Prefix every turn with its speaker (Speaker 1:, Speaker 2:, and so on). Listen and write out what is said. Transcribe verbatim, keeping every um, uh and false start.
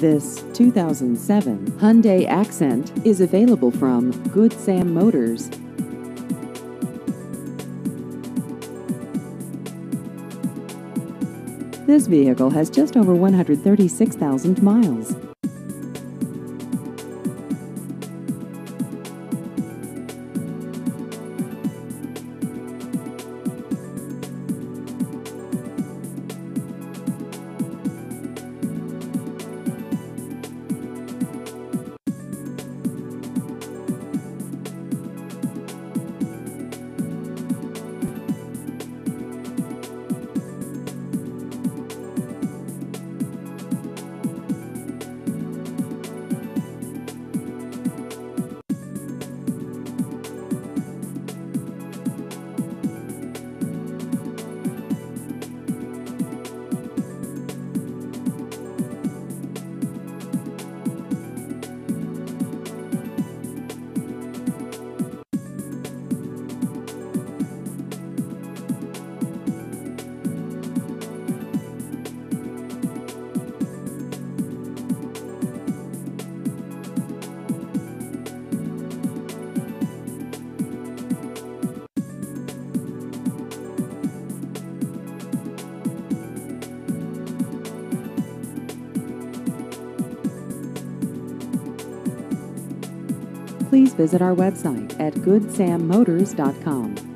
Speaker 1: This two thousand seven Hyundai Accent is available from Good Sam Motors. This vehicle has just over one hundred thirty-six thousand miles. Please visit our website at good sam motors dot com.